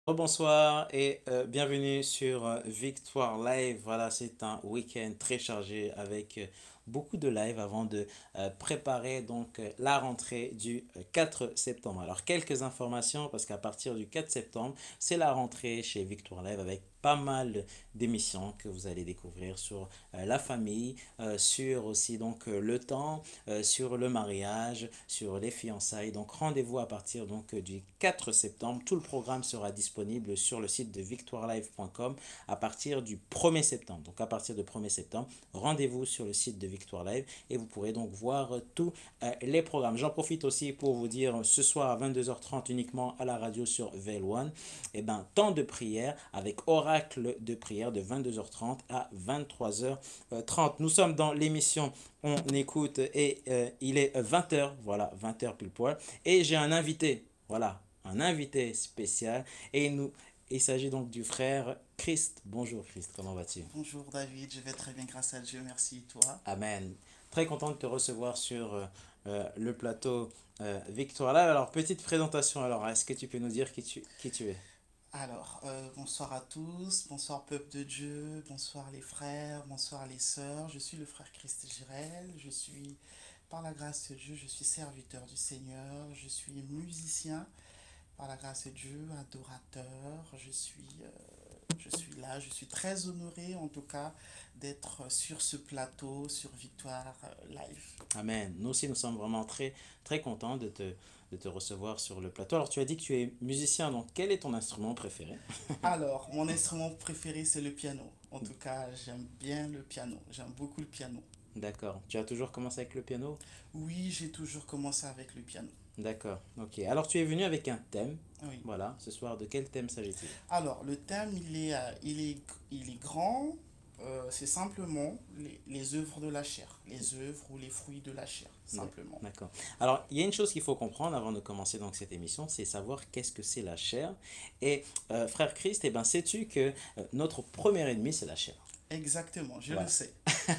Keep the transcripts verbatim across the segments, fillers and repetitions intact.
Bonsoir et euh, bienvenue sur euh, Victoire Live. Voilà, c'est un week-end très chargé avec euh, beaucoup de live avant de euh, préparer donc euh, la rentrée du euh, quatre septembre. Alors quelques informations parce qu'à partir du quatre septembre, c'est la rentrée chez Victoire Live avec pas mal d'émissions que vous allez découvrir sur euh, la famille, euh, sur aussi donc euh, le temps, euh, sur le mariage, sur les fiançailles. Donc rendez-vous à partir donc euh, du quatre septembre. Tout le programme sera disponible sur le site de victoire live point com à partir du premier septembre. Donc à partir du premier septembre, rendez-vous sur le site de Victoire Live et vous pourrez donc voir euh, tous euh, les programmes. J'en profite aussi pour vous dire ce soir à vingt-deux heures trente uniquement à la radio sur V L un, et ben temps de prière avec oracle de prière de vingt-deux heures trente à vingt-trois heures trente. Nous sommes dans l'émission On écoute et euh, il est vingt heures, voilà, vingt heures pile poil. Et j'ai un invité, voilà, un invité spécial. Et nous, il s'agit donc du frère Christ. Bonjour Christ, comment vas-tu? Bonjour David, je vais très bien grâce à Dieu, merci. Toi? Amen. Très content de te recevoir sur euh, euh, le plateau euh, Victoire Live. Alors, petite présentation. Alors, est-ce que tu peux nous dire qui tu, qui tu es? Alors, euh, bonsoir à tous, bonsoir peuple de Dieu, bonsoir les frères, bonsoir les sœurs. Je suis le frère Christ Girel, je suis, par la grâce de Dieu, je suis serviteur du Seigneur, je suis musicien, par la grâce de Dieu, adorateur. Je suis, euh, je suis là, je suis très honoré en tout cas d'être sur ce plateau, sur Victoire euh, Live. Amen. Nous aussi, nous sommes vraiment très, très contents de te, de te recevoir sur le plateau. Alors, tu as dit que tu es musicien, donc quel est ton instrument préféré? Alors, mon instrument préféré, c'est le piano. En tout cas, j'aime bien le piano. J'aime beaucoup le piano. D'accord. Tu as toujours commencé avec le piano? Oui, j'ai toujours commencé avec le piano. D'accord. Ok. Alors, tu es venu avec un thème. Oui. Voilà. Ce soir, de quel thème s'agit-il? Alors, le thème, il est, euh, il est, il est grand. Euh, c'est simplement les, les œuvres de la chair. Les œuvres ou les fruits de la chair, D'ac- simplement. D'accord. Alors, il y a une chose qu'il faut comprendre avant de commencer donc cette émission, c'est savoir qu'est-ce que c'est la chair. Et euh, frère Christ, eh ben, sais-tu que euh, notre premier ennemi, c'est la chair? Exactement, je le Voilà. sais.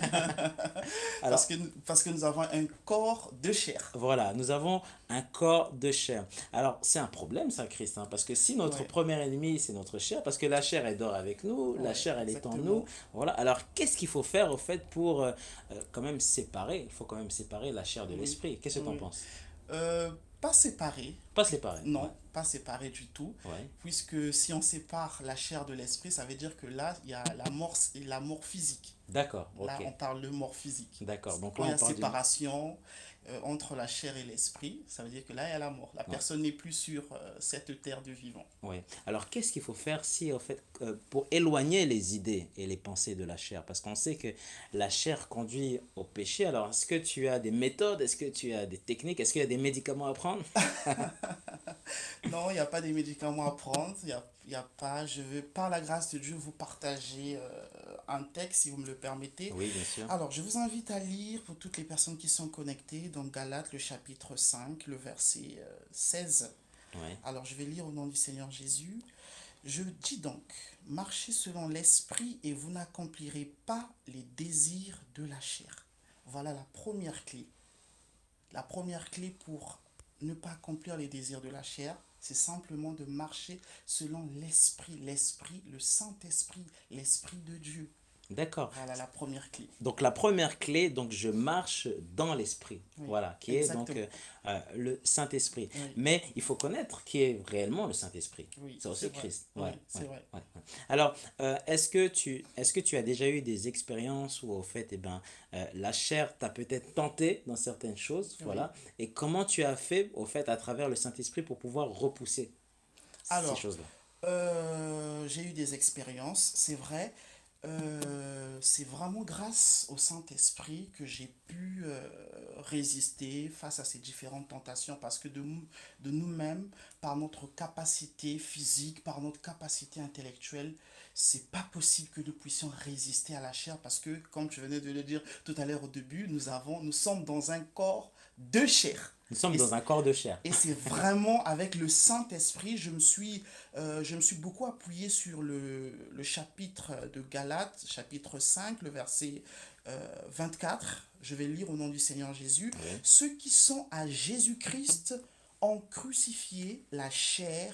Parce Alors, que, parce que nous avons un corps de chair. voilà, nous avons un corps de chair. Alors, c'est un problème, ça, Christ, hein, parce que si notre Ouais, premier ennemi, c'est notre chair, parce que la chair, elle dort avec nous, la ouais, chair, elle est en nous, exactement. voilà. Alors, qu'est-ce qu'il faut faire, au fait, pour euh, euh, quand même séparer, il faut quand même séparer la chair de Oui, l'esprit. Qu'est-ce que tu en oui. penses? Euh, Pas séparés, Pas puis- séparer, ouais, non, pas séparés du tout, ouais, puisque si on sépare la chair de l'esprit, ça veut dire que là, il y a la mort, la mort physique. d'accord, Là, ok, on parle de mort physique. d'accord. Donc Quand là, il y on a parle d'une... séparation euh, entre la chair et l'esprit, ça veut dire que là, il y a la mort. La Ouais, personne n'est plus sur euh, cette terre de vivant. ouais. Alors, qu'est-ce qu'il faut faire si, en fait, euh, pour éloigner les idées et les pensées de la chair? Parce qu'on sait que la chair conduit au péché. Alors, est-ce que tu as des méthodes? Est-ce que tu as des techniques? Est-ce qu'il y a des médicaments à prendre? Non, il n'y a pas de médicaments à prendre. Il n'y a, il y a pas. Je veux, par la grâce de Dieu, vous partager euh, un texte, si vous me le permettez. Oui, bien sûr. Alors, je vous invite à lire pour toutes les personnes qui sont connectées dans Galates, le chapitre cinq, le verset euh, seize. Ouais. Alors, je vais lire au nom du Seigneur Jésus. Je dis donc, marchez selon l'esprit et vous n'accomplirez pas les désirs de la chair. Voilà la première clé. La première clé pour ne pas accomplir les désirs de la chair, c'est simplement de marcher selon l'esprit, l'esprit, le Saint-Esprit, l'esprit de Dieu. D'accord. Voilà la première clé. Donc la première clé, donc je marche dans l'esprit, Oui, voilà, qui est donc exactement. euh, euh, le Saint-Esprit. Oui, Mais il faut connaître qui est réellement le Saint-Esprit. oui, C'est c'est aussi vrai. Christ. Ouais, Oui, ouais, c'est vrai. ouais, ouais. Alors, euh, est-ce que tu, est-ce que tu as déjà eu des expériences où au fait, eh ben, euh, la chair t'a peut-être tenté dans certaines choses, Oui. voilà, et comment tu as fait au fait à travers le Saint-Esprit pour pouvoir repousser ces Alors, choses-là? euh, j'ai eu des expériences, c'est vrai. Euh, c'est vraiment grâce au Saint-Esprit que j'ai pu euh, résister face à ces différentes tentations parce que de, nous- de nous-mêmes, par notre capacité physique, par notre capacité intellectuelle, c'est pas possible que nous puissions résister à la chair parce que, comme tu venais de le dire tout à l'heure au début, nous avons, nous sommes dans un corps de chair. Nous sommes Et, dans un corps de chair. et c'est vraiment avec le Saint-Esprit, je me suis, euh, je me suis beaucoup appuyé sur le, le chapitre de Galates, chapitre cinq, le verset euh, vingt-quatre. Je vais lire au nom du Seigneur Jésus. Oui. Ceux qui sont à Jésus-Christ ont crucifié la chair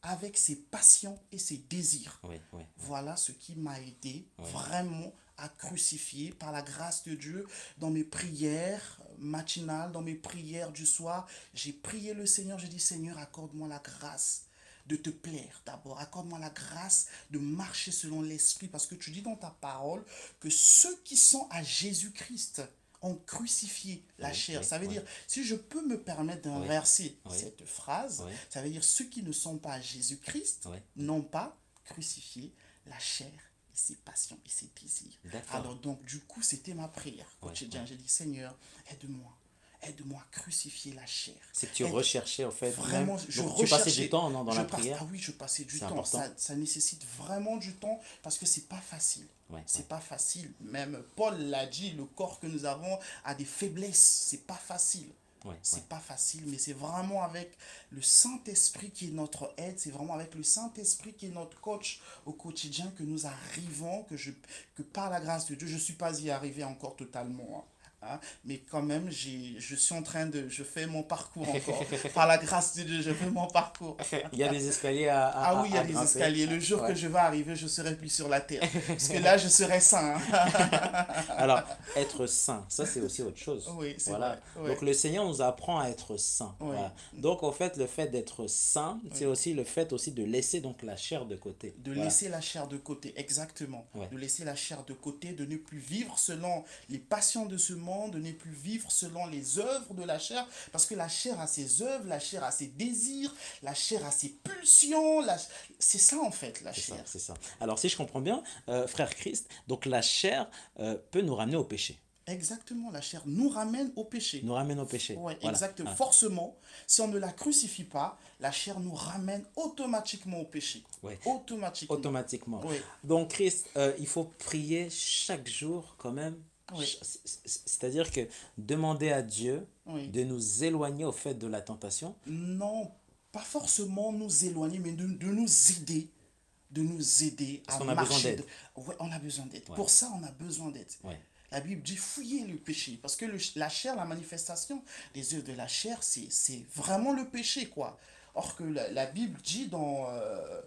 avec ses passions et ses désirs. Oui, oui, Voilà ce qui m'a aidé oui. vraiment à crucifier par la grâce de Dieu dans mes prières matinales, dans mes prières du soir. J'ai prié le Seigneur, j'ai dit Seigneur, accorde-moi la grâce de te plaire d'abord. Accorde-moi la grâce de marcher selon l'Esprit parce que tu dis dans ta parole que ceux qui sont à Jésus-Christ ont crucifié la Oui, chair. oui, Ça veut oui, dire, si je peux me permettre oui, d'inverser oui, cette phrase, oui, ça veut dire ceux qui ne sont pas à Jésus-Christ oui. n'ont pas crucifié la chair et ses passions et ses désirs. D'accord. Alors donc, du coup, c'était ma prière Oui, oui. quotidienne. J'ai dit, Seigneur, aide-moi. Aide-moi à crucifier la chair. C'est que tu Aide- recherchais, en fait, même. Vraiment, je Donc, tu passais du recherchais. temps, non, dans Je la passe, prière? ah oui, je passais du C'est temps. important. Ça, ça nécessite vraiment du temps parce que c'est pas facile. Ouais, C'est ouais, pas facile. Même Paul l'a dit, le corps que nous avons a des faiblesses. C'est pas facile. ouais, ouais. C'est pas facile, mais c'est vraiment avec le Saint-Esprit qui est notre aide, c'est vraiment avec le Saint-Esprit qui est notre coach au quotidien que nous arrivons, que, je, que par la grâce de Dieu, je ne suis pas y arrivé encore totalement. Hein, mais quand même, j'ai, je suis en train de, je fais mon parcours encore. Par la grâce de Dieu, je fais mon parcours. Il y a des escaliers à, à, Ah à- oui, il y a à des grimper. escaliers. Le jour Ouais. que je vais arriver, je serai plus sur la terre. Parce que là, je serai saint. Hein. Alors, être saint, ça c'est aussi autre chose. Oui, c'est Voilà. vrai. Ouais. Donc le Seigneur nous apprend à être saint. Oui. Voilà. Donc en fait, le fait d'être saint, c'est Oui. aussi le fait aussi de laisser donc la chair de côté. De Voilà. laisser la chair de côté, exactement. Ouais. De laisser la chair de côté, de ne plus vivre selon les passions de ce monde, de ne plus vivre selon les œuvres de la chair, parce que la chair a ses œuvres, la chair a ses désirs, la chair a ses pulsions, la... c'est ça en fait, la C'est ça, chair. c'est ça. Alors si je comprends bien, euh, frère Christ, donc la chair euh, peut nous ramener au péché. Exactement, la chair nous ramène au péché. Nous ramène au péché. Ouais, Voilà. exactement. Ah, Forcément, si on ne la crucifie pas, la chair nous ramène automatiquement au péché. ouais. Automatiquement. Automatiquement. Oui. Donc Christ, euh, il faut prier chaque jour quand même. Oui. Ch- c- c- C'est-à-dire que demander à Dieu Oui. de nous éloigner au fait de la tentation. Non, pas forcément nous éloigner, mais de, de nous aider. De nous aider Parce à qu'on a besoin marcher. d'aide. de- Ouais, on a besoin d'aide. Ouais. Pour ça, on a besoin d'aide. Ouais. La Bible dit fouiller le péché. Parce que le- la chair, la manifestation des œuvres de la chair, c'est c'est vraiment le péché, quoi. Or que la, la Bible dit dans, euh,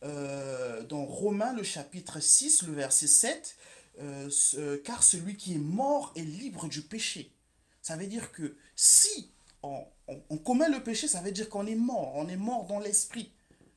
euh, dans Romains, le chapitre six, le verset sept, euh, ce- car celui qui est mort est libre du péché. Ça veut dire que si on, on- on commet le péché, ça veut dire qu'on est mort. On est mort dans l'esprit.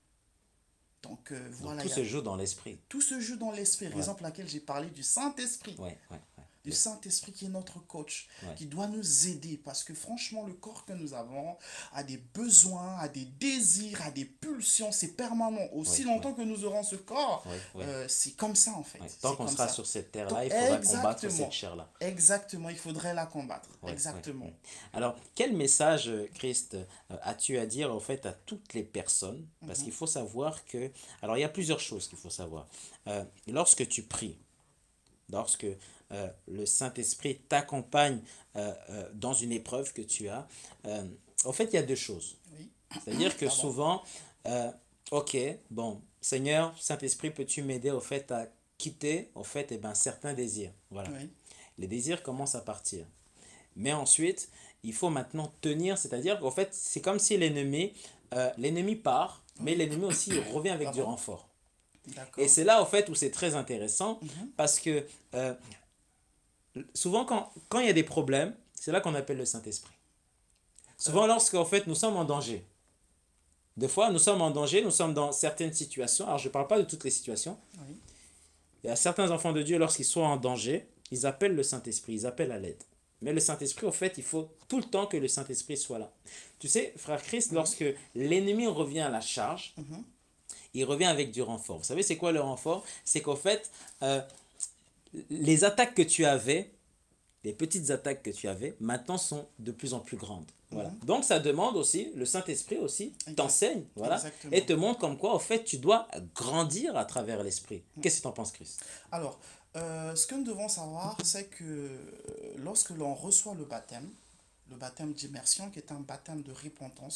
Donc euh, Donc voilà, tout il y a- se joue dans l'esprit. tout se joue dans l'esprit. Ouais. Raison pour laquelle j'ai parlé du Saint-Esprit. Ouais, ouais, ouais. Du Saint-Esprit qui est notre coach, Ouais. qui doit nous aider. Parce que franchement, le corps que nous avons a des besoins, a des désirs, a des pulsions. C'est permanent. Aussi Ouais, longtemps que nous aurons ce corps, Ouais, ouais. euh, c'est comme ça en fait. Ouais. Tant C'est qu'on comme sera ça. sur cette Tant- terre-là, il faudra combattre Exactement. cette chair-là. Exactement, il faudrait la combattre. Ouais, Exactement. ouais, ouais. Alors, quel message, euh, Christ, euh, as-tu à dire en fait à toutes les personnes? Parce qu'il faut savoir que... Alors, il y a plusieurs choses qu'il faut savoir. Euh, lorsque tu pries, lorsque euh, le Saint-Esprit t'accompagne euh, euh, dans une épreuve que tu as, euh, en fait, il y a deux choses. Oui. C'est-à-dire que Pardon. souvent, euh, ok, bon, Seigneur, Saint-Esprit, peux-tu m'aider au fait à quitter, au fait, eh ben, certains désirs. Voilà. Oui. Les désirs commencent à partir. Mais ensuite, il faut maintenant tenir, c'est-à-dire qu'en fait, c'est comme si l'ennemi, euh, l'ennemi part, mais l'ennemi aussi il revient avec du Pardon. renfort. D'accord. Et c'est là, en fait, où c'est très intéressant, Mhm. parce que euh, souvent, quand, quand il y a des problèmes, c'est là qu'on appelle le Saint-Esprit. Souvent, lorsqu'en fait, nous sommes en danger. Des fois, nous sommes en danger, nous sommes dans certaines situations. Alors, je ne parle pas de toutes les situations. Oui. Il y a certains enfants de Dieu, lorsqu'ils sont en danger, ils appellent le Saint-Esprit, ils appellent à l'aide. Mais le Saint-Esprit, en fait, il faut tout le temps que le Saint-Esprit soit là. Tu sais, frère Christ, lorsque l'ennemi revient à la charge, Mhm. il revient avec du renfort. Vous savez, c'est quoi le renfort? C'est qu'en fait, euh, les attaques que tu avais, les petites attaques que tu avais, maintenant sont de plus en plus grandes. Voilà. Mhm. Donc, ça demande aussi, le Saint-Esprit aussi Exact. t'enseigne, voilà, Exactement. et te montre comme quoi, en fait, tu dois grandir à travers l'Esprit. Qu'est-ce que tu en penses, Christ? Alors, euh, ce que nous devons savoir, c'est que euh, lorsque l'on reçoit le baptême, le baptême d'immersion, qui est un baptême de repentance,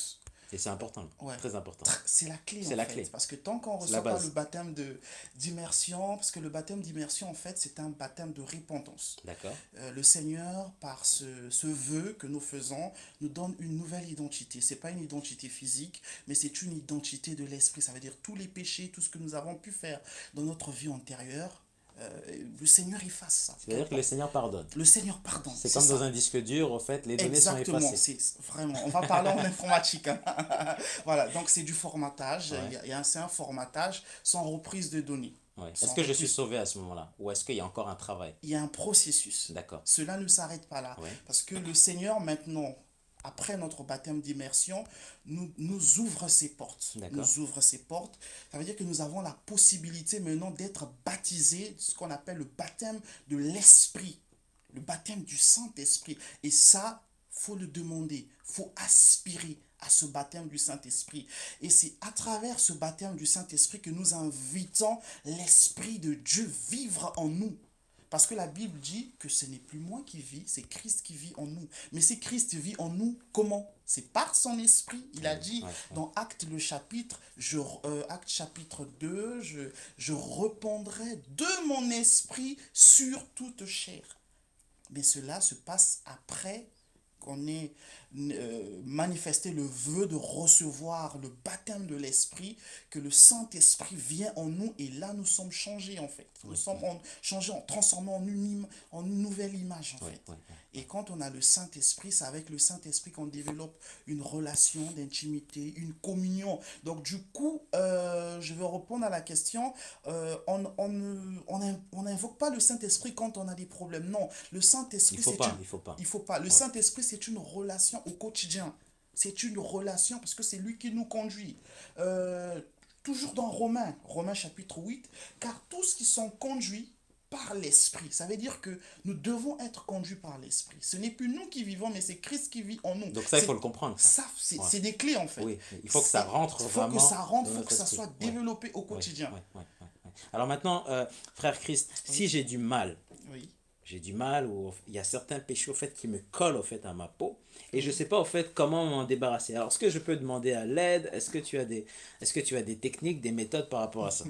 Et c'est important, Ouais. très important. Tr- C'est la clé C'est en la fait. clé, Parce que tant qu'on ne c'est la reçoit pas le base. baptême de d'immersion, parce que le baptême d'immersion en fait c'est un baptême de repentance. D'accord? Euh, le Seigneur, par ce, ce vœu que nous faisons, nous donne une nouvelle identité. C'est pas une identité physique, mais c'est une identité de l'esprit. Ça veut dire tous les péchés, tout ce que nous avons pu faire dans notre vie antérieure, euh, le Seigneur efface ça. C'est-à-dire que le Seigneur pardonne. Le Seigneur pardonne, C'est c'est comme dans ça. un disque dur, au fait, les données sont Exactement, effacées. c'est vraiment. On va parler en informatique, hein. Voilà, donc c'est du formatage. Il Ouais, y a, il y a un, c'est un formatage sans reprise de données. ouais. Est-ce Sans que je suis reprise. sauvé à ce moment-là? Ou est-ce qu'il y a encore un travail? Il y a un processus. D'accord. Cela ne s'arrête pas là. Ouais, Parce que le Seigneur, maintenant, après notre baptême d'immersion, nous, nous ouvre ses portes. d'accord. Nous ouvre ses portes. Ça veut dire que nous avons la possibilité maintenant d'être baptisés, ce qu'on appelle le baptême de l'Esprit, le baptême du Saint-Esprit. Et ça, faut le demander, faut aspirer à ce baptême du Saint-Esprit. Et c'est à travers ce baptême du Saint-Esprit que nous invitons l'Esprit de Dieu vivre en nous. Parce que la Bible dit que ce n'est plus moi qui vis, c'est Christ qui vit en nous. Mais si Christ vit en nous, comment? C'est par son esprit. Il a Ouais, dit ouais, ouais. dans Acte le chapitre, je, euh, Acte chapitre deux, je, je répandrai de mon esprit sur toute chair. Mais cela se passe après qu'on ait euh, manifesté le vœu de recevoir le baptême de l'Esprit, que le Saint-Esprit vient en nous et là nous sommes changés en fait. Nous Ouais, sommes ouais, en- changés, en transformés en une, im- en une nouvelle image en ouais, fait. ouais, Et quand on a le Saint-Esprit, c'est avec le Saint-Esprit qu'on développe une relation d'intimité, une communion. Donc du coup, euh, je vais répondre à la question, euh, on on ne- on in- on n'invoque pas le Saint-Esprit quand on a des problèmes. Non, le il Saint-Esprit, faut c'est pas, une... il faut pas. Il faut pas. Le Ouais, Saint-Esprit, c'est une relation au quotidien. C'est une relation parce que c'est lui qui nous conduit. Euh, toujours dans Romains, Romains chapitre huit, car tous qui sont conduits par l'Esprit, ça veut dire que nous devons être conduits par l'Esprit. Ce n'est plus nous qui vivons, mais c'est Christ qui vit en nous. donc ça, il faut C'est le comprendre, ça. ça, c'est Ouais. c'est des clés en fait. Oui, il faut que ça rentre Il faut que vraiment ça rentre, dans il faut que notre ça esprit. soit Ouais, développé au ouais, quotidien. ouais, ouais, ouais, ouais. Alors maintenant, euh, frère Christ, si Oui, j'ai du mal, oui, j'ai du mal, ou il y a certains péchés au fait qui me collent au fait à ma peau, et je ne oui. sais pas au fait comment m'en débarrasser. Alors, est-ce que je peux demander à l'aide? Est-ce que tu as des, est-ce que tu as des techniques, des méthodes par rapport à ça?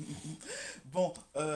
Bon,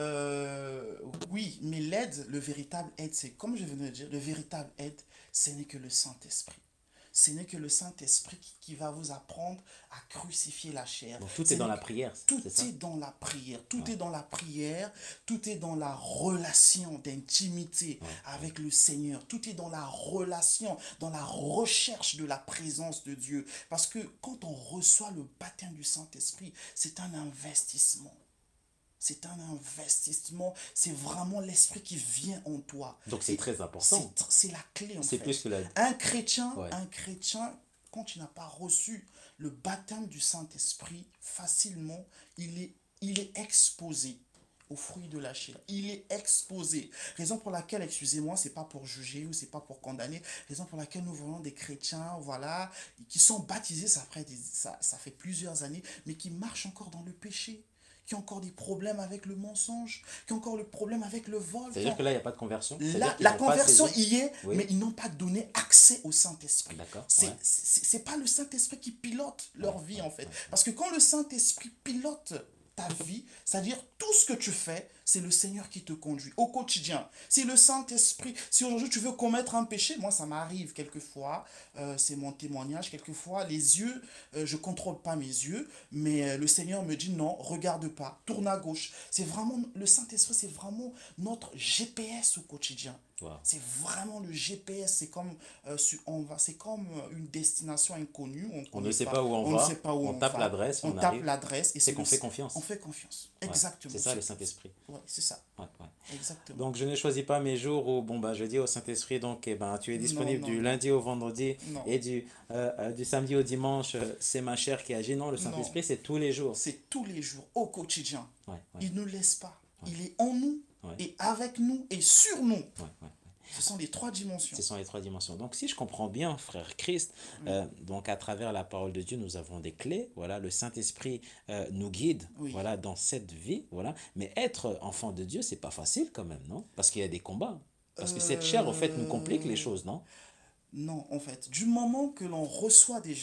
euh, oui, mais l'aide, le véritable aide, c'est comme je venais de dire, le véritable aide, ce n'est que le Saint-Esprit. Ce n'est que le Saint-Esprit qui, qui va vous apprendre à crucifier la chair. Donc tout Ce est dans n'est la que- prière, Tout c'est ça? est dans la prière. Tout Ouais, est dans la prière. Tout est dans la relation d'intimité ouais, ouais. avec le Seigneur. Tout est dans la relation, dans la recherche de la présence de Dieu. Parce que quand on reçoit le baptême du Saint-Esprit, c'est un investissement. C'est un investissement. C'est vraiment l'esprit qui vient en toi. Donc c'est Et très c'est important. tr- c'est la clé en C'est plus fait. que la... Un chrétien, Ouais, un chrétien, quand il n'a pas reçu le baptême du Saint-Esprit, facilement, il est, il est exposé au fruit de la chair. Il est exposé. Raison pour laquelle, excusez-moi, c'est pas pour juger ou c'est pas pour condamner. Raison pour laquelle nous voyons des chrétiens, voilà, qui sont baptisés, ça, après des- ça, ça fait plusieurs années, mais qui marchent encore dans le péché, qui ont encore des problèmes avec le mensonge, qui ont encore le problème avec le vol. qui c'est-à-dire ont- que là, il n'y a pas de conversion? La, C'est-à-dire qu'ils la n'ont pas conversion saisi? y est, Oui, mais ils n'ont pas donné accès au Saint-Esprit. d'accord, C'est, ouais, c'est, c'est pas le Saint-Esprit qui pilote ouais, leur vie ouais, en fait. ouais, Parce que quand le Saint-Esprit pilote ta vie, c'est-à-dire tout ce que tu fais, c'est le Seigneur qui te conduit au quotidien. Si le Saint-Esprit, si aujourd'hui tu veux commettre un péché, moi ça m'arrive quelquefois, euh, c'est mon témoignage, quelquefois les yeux, euh, je contrôle pas mes yeux, mais euh, le Seigneur me dit non, regarde pas, tourne à gauche. C'est vraiment, le Saint-Esprit, c'est vraiment notre G P S au quotidien. wow. C'est vraiment le G P S, c'est comme, euh, su- on va, c'est comme euh, une destination inconnue, on On ne connaît sait pas, pas où on on ne sait va, pas où on on tape va, l'adresse et on on tape arrive. l'adresse et C'est c'est qu'on le, fait on confiance. fait confiance. Ouais, Exactement. c'est ça C'est, le Saint-Esprit. ouais, c'est ça. Ouais, ouais. Exactement. Donc je ne choisis pas mes jours où bon bah je dis au Saint-Esprit donc eh ben tu es Non, disponible non, du non, lundi au vendredi non, et du euh, euh, du samedi au dimanche euh, c'est ma chair qui agit. Non, le non. Saint-Esprit c'est tous les jours. C'est tous les jours, au quotidien. Ouais, ouais, Il ne nous laisse pas. ouais, Il est en nous ouais, et avec nous et sur nous. ouais, ouais. Ce sont les trois dimensions. Ce sont les trois dimensions. Donc, si je comprends bien, frère Christ, Oui, euh, donc à travers la parole de Dieu, nous avons des clés. Voilà, le Saint-Esprit euh, nous guide, oui. voilà, dans cette vie. Voilà, mais être enfant de Dieu, c'est pas facile quand même, non? Parce qu'il y a des combats. Parce que cette chair, au fait, nous complique les Euh, choses, non? non, en fait, du moment que l'on reçoit déjà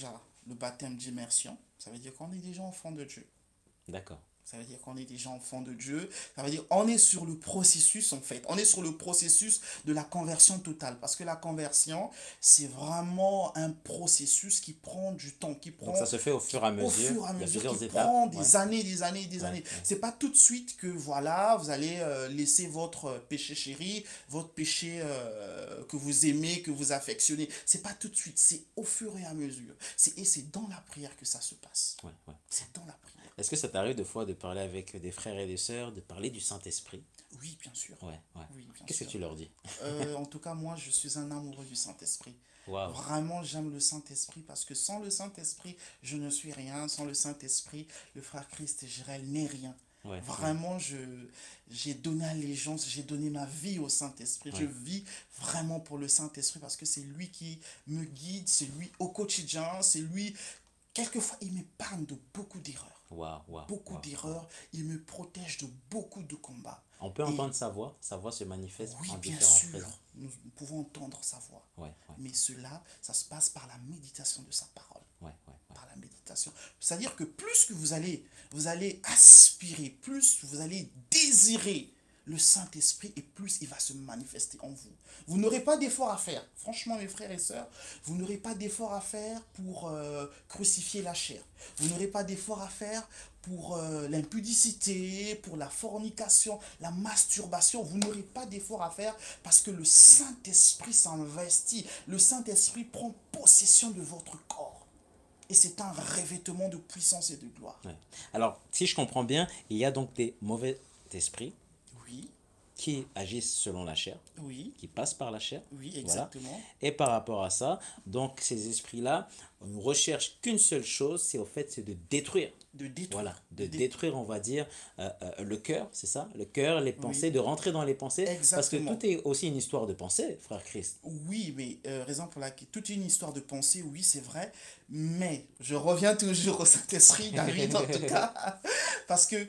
le baptême d'immersion, ça veut dire qu'on est déjà enfant de Dieu. D'accord. Ça veut dire qu'on est déjà enfant de Dieu. Ça veut dire qu'on est sur le processus, en fait. On est sur le processus de la conversion totale. Parce que la conversion, c'est vraiment un processus qui prend du temps, qui Donc prend ça se fait au fur et à au mesure. fur et à Il y a mesure, qui plusieurs étapes. prend Ouais, des années, des années, des ouais, années. ouais. C'est pas tout de suite que, voilà, vous allez euh, laisser votre péché chéri, votre péché euh, que vous aimez, que vous affectionnez. C'est pas tout de suite. C'est au fur et à mesure. C'est, et c'est dans la prière que ça se passe. Ouais, ouais. C'est dans la prière. Est-ce que ça t'arrive de fois de parler avec des frères et des sœurs, de parler du Saint-Esprit? Oui, bien sûr. Ouais, ouais. Oui, bien Qu'est-ce que sûr. tu leur dis? Euh, en tout cas, moi, je suis un amoureux du Saint-Esprit. Waouh. Vraiment, j'aime le Saint-Esprit parce que sans le Saint-Esprit, je ne suis rien. Sans le Saint-Esprit, le frère Christ Gérel n'est rien. Ouais, ouais, Vraiment, je, j'ai donné allégeance, j'ai donné ma vie au Saint-Esprit. Je ouais. vis vraiment pour le Saint-Esprit parce que c'est lui qui me guide, c'est lui au quotidien, c'est lui. Quelquefois, il m'épargne de beaucoup d'erreurs. Waouh, waouh, Beaucoup waouh, waouh. d'erreurs, il me protège de beaucoup de combats. On peut Et entendre sa voix. Sa voix se manifeste oui, en bien différentes sûr, raisons. nous pouvons entendre sa voix. Ouais, ouais, Mais cela, ça se passe par la méditation de sa parole. ouais, ouais, ouais. Par la méditation. C'est-à-dire que plus que vous allez, vous allez aspirer, plus vous allez désirer le Saint-Esprit et plus il va se manifester en vous. Vous n'aurez pas d'effort à faire. Franchement, mes frères et sœurs, vous n'aurez pas d'effort à faire pour euh, crucifier la chair. Vous n'aurez pas d'effort à faire pour euh, l'impudicité, pour la fornication, la masturbation. Vous n'aurez pas d'effort à faire parce que le Saint-Esprit s'investit. Le Saint-Esprit prend possession de votre corps. Et c'est un revêtement de puissance et de gloire. Ouais. Alors, si je comprends bien, il y a donc des mauvais esprits Oui, qui agissent selon la chair, oui, qui passent par la chair. oui, Voilà. exactement. Et par rapport à ça, donc ces esprits-là ne recherchent qu'une seule chose, c'est au fait, c'est de détruire. De détruire. Voilà, de De dé- détruire, on va dire, euh, euh, le cœur, c'est ça? Le cœur, les pensées, Oui, de rentrer dans les pensées. Parce que exactement. tout est aussi une histoire de pensée, frère Christ. Oui, mais euh, raison pour laquelle toute une histoire de pensée, oui, c'est vrai. Mais je reviens toujours au Saint-Esprit, David, en tout cas. Parce que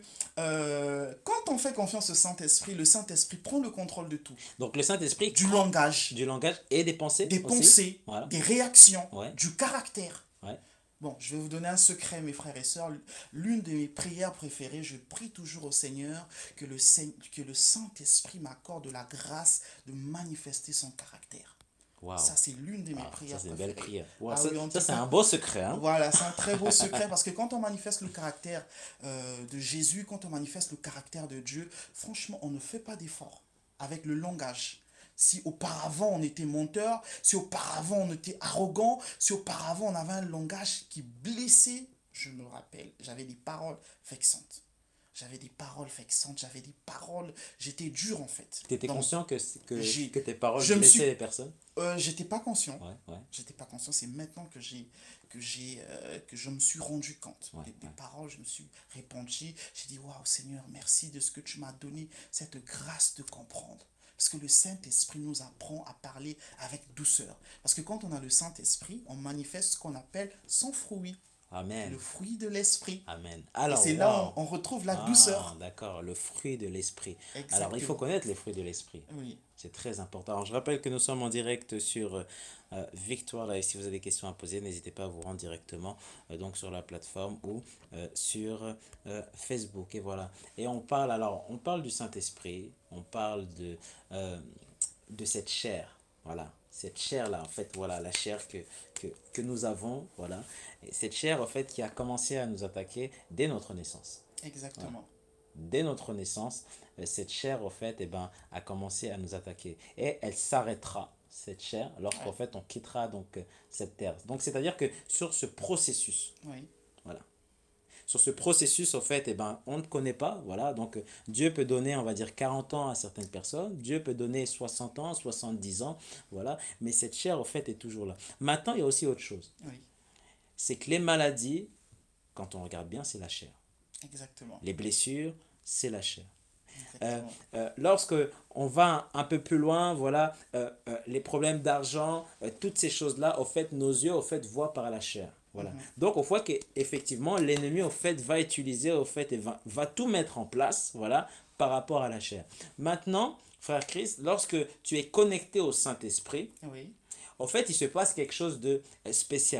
euh, quand on fait confiance au Saint-Esprit, le Saint-Esprit prend le contrôle de tout. Donc le Saint-Esprit Du prend langage, du langage et des pensées des aussi. pensées, Voilà, des réactions, ouais, du caractère. ouais. Bon, je vais vous donner un secret, mes frères et sœurs. L'une de mes prières préférées, je prie toujours au Seigneur que le, Seigne- que le Saint-Esprit m'accorde la grâce de manifester son caractère. Waouh. Ça, c'est l'une de mes Ah, ça, prières c'est une belle préférées. prière. Wow, Ah ça, oui, en ça tout c'est un cas, beau secret, hein? voilà, c'est un très beau secret parce que quand on manifeste le caractère euh, de Jésus, quand on manifeste le caractère de Dieu, franchement, on ne fait pas d'effort avec le langage. Si auparavant on était menteur, si auparavant on était arrogant, si auparavant on avait un langage qui blessait, je me rappelle, j'avais des paroles vexantes. J'avais des paroles vexantes, j'avais des paroles, j'étais dur en fait. Tu étais Donc, conscient que, que, j'ai, que tes paroles je me blessaient suis, les personnes? euh, j'étais pas conscient. Ouais, ouais, J'étais pas conscient, c'est maintenant que j'ai que j'ai euh, que je me suis rendu compte ouais, des, des ouais. paroles, je me suis répandu, j'ai dit waouh Seigneur, merci de ce que tu m'as donné cette grâce de comprendre. Parce que le Saint-Esprit nous apprend à parler avec douceur. Parce que quand on a le Saint-Esprit, on manifeste ce qu'on appelle son fruit, le Amen. fruit de l'Esprit. Amen. Et Alors, c'est là waouh. où on retrouve la Ah, douceur. d'accord, le fruit de l'esprit. Alors, il faut Exactement. connaître les fruits de l'esprit. Oui. C'est très important. Alors, je rappelle que nous sommes en direct sur euh, Victoire Live. Si vous avez des questions à poser, n'hésitez pas à vous rendre directement euh, donc sur la plateforme ou euh, sur euh, Facebook. Et voilà. Et on parle, alors, on parle du Saint-Esprit, on parle de, euh, de cette chair. Voilà. Cette chair-là, en fait, voilà, la chair que, que, que nous avons, voilà. Et cette chair, en fait, qui a commencé à nous attaquer dès notre naissance. Voilà. Exactement. Dès notre naissance, euh, cette chair, en fait, eh ben, a commencé à nous attaquer. Et elle s'arrêtera, cette chair, lorsqu'en Ouais. fait, on quittera donc euh, cette terre. Donc, c'est-à-dire que sur ce processus, Oui. voilà, sur ce processus, en fait, eh ben, on ne connaît pas, voilà, donc euh, Dieu peut donner, on va dire, quarante ans à certaines personnes, Dieu peut donner soixante ans, soixante-dix ans, voilà, mais cette chair, en fait, est toujours là. Maintenant, il y a aussi autre chose, Oui. c'est que les maladies, quand on regarde bien, c'est la chair. Exactement. Les blessures, c'est la chair. Euh, Exactement. euh, lorsque on va un peu plus loin, voilà, euh, euh, les problèmes d'argent, euh, toutes ces choses-là, au fait, nos yeux, au fait, voient par la chair. Voilà. Mhm. Donc, on voit qu'effectivement, l'ennemi, au fait, va utiliser, au fait, et va, va tout mettre en place, voilà, par rapport à la chair. Maintenant, frère Christ, lorsque tu es connecté au Saint-Esprit, Oui. en fait, il se passe quelque chose de spécial,